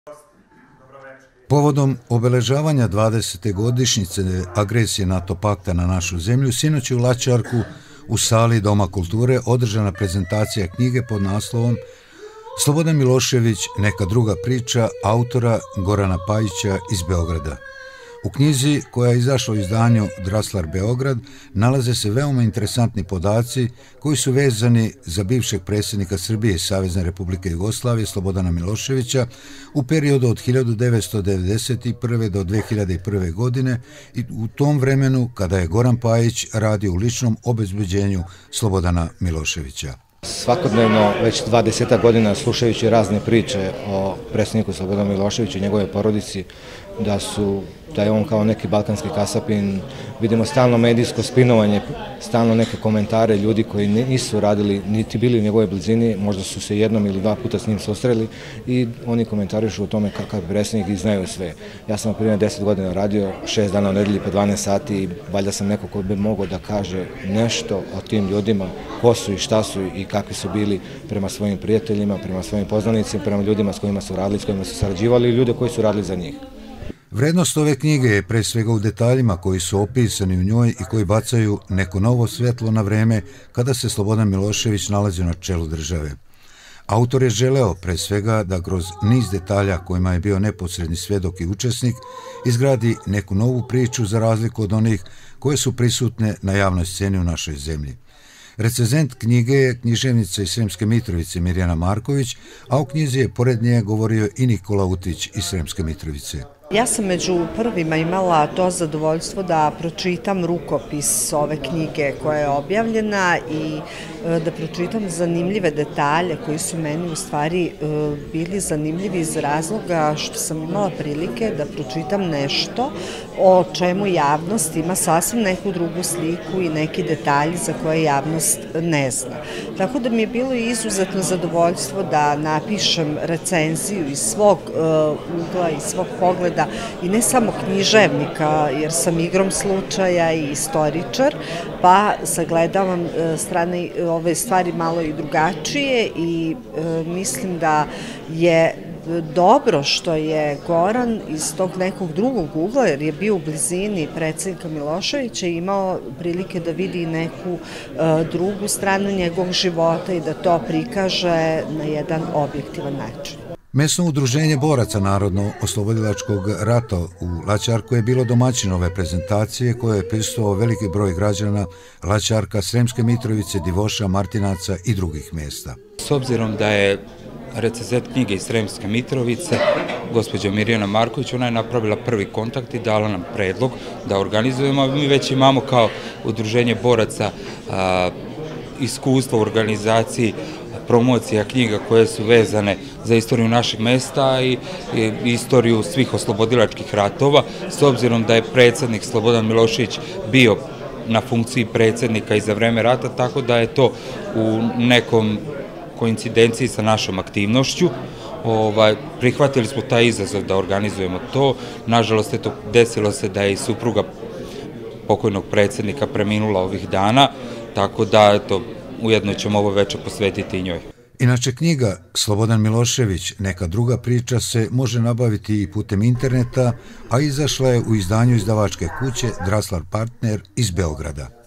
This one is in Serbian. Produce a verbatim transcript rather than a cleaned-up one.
Povodom obeležavanja dvadesete godišnjice agresije NATO pakta na našu zemlju, sinoć je u Laćarku u sali Doma kulture održana prezentacija knjige pod naslovom Slobodan Milošević, neka druga priča, autora Gorana Pajića iz Beograda. U knjizi, koja je izašla u izdanju Draslar Beograd, nalaze se veoma interesantni podaci koji su vezani za bivšeg predsjednika Srbije i Savezne Republike Jugoslavije Slobodana Miloševića u periodu od hiljadu devetsto devedeset prve. do dve hiljade prve. godine i u tom vremenu kada je Goran Pajić radio u ličnom obezbeđenju Slobodana Miloševića. Svakodnevno, već dvadeset godina, slušajući razne priče o predsjedniku Slobodanu Miloševiću i njegove porodici, da su, da je on kao neki balkanski kasapin, vidimo stalno medijsko spinovanje, stalno neke komentare ljudi koji nisu radili, niti bili u njegove blizini, možda su se jednom ili dva puta s njim susreli i oni komentarišu o tome kakav predsjednik i znaju sve. Ja sam prije deset godina radio, šest dana u nedelji po dvanaest sati i valjda sam neko ko bi mogao da kaže nešto o tim ljudima, ko su i šta su i kakvi su bili prema svojim prijateljima, prema svojim poznanicima, prema ljudima s kojima su radili, s kojima su sarađivali i ljude koji su radili za njih. Vrednost ove knjige je pre svega u detaljima koji su opisani u njoj i koji bacaju neko novo svetlo na vreme kada se Slobodan Milošević nalazio na čelu države. Autor je želeo pre svega da kroz niz detalja kojima je bio neposredni svedok i učesnik izgradi neku novu priču za razliku od onih koje su prisutne na javnoj sceni u našoj zemlji. Recenzent knjige je književnica iz Sremske Mitrovice Mirjana Marković, a u knjizi je pored nje govorio i Nikola Utić iz Sremske Mitrovice. Ja sam među prvima imala to zadovoljstvo da pročitam rukopis ove knjige koja je objavljena i da pročitam zanimljive detalje koji su meni u stvari bili zanimljivi iz razloga što sam imala prilike da pročitam nešto o čemu javnost ima sasvim neku drugu sliku i neki detalji za koje javnost ne zna. Tako da mi je bilo izuzetno zadovoljstvo da napišem recenziju iz svog ugla, iz svog pogleda i ne samo književnika, jer sam igrom slučaja i istoričar, pa sagledavam strane ove stvari malo i drugačije i mislim da je dobro što je Goran iz tog nekog drugog ugla, jer je bio u blizini predsjednika Miloševića i imao prilike da vidi neku drugu stranu njegovog života i da to prikaže na jedan objektivan način. Mesno udruženje boraca Narodno-oslobodilačkog rata u Laćarku je bilo domaćin ove prezentacije koje je prisustvovao veliki broj građana Laćarka, Sremske Mitrovice, Divoša, Martinaca i drugih mesta. S obzirom da je recenzent knjige iz Sremske Mitrovice, gospođa Mirjana Marković, ona je napravila prvi kontakt i dala nam predlog da organizujemo. Mi već imamo kao udruženje boraca iskustvo u organizaciji promocija knjiga koje su vezane za istoriju našeg mesta i istoriju svih oslobodilačkih ratova, s obzirom da je predsjednik Slobodan Milošević bio na funkciji predsjednika i za vreme rata, tako da je to u nekom koincidenciji sa našom aktivnošću. Prihvatili smo taj izazov da organizujemo to. Nažalost, desilo se da je i supruga pokojnog predsjednika preminula ovih dana, tako da ujedno ćemo ovo večer posvetiti i njoj. Inače, knjiga Slobodan Milošević, neka druga priča, se može nabaviti i putem interneta, a izašla je u izdanju izdavačke kuće Draslar Partner iz Beograda.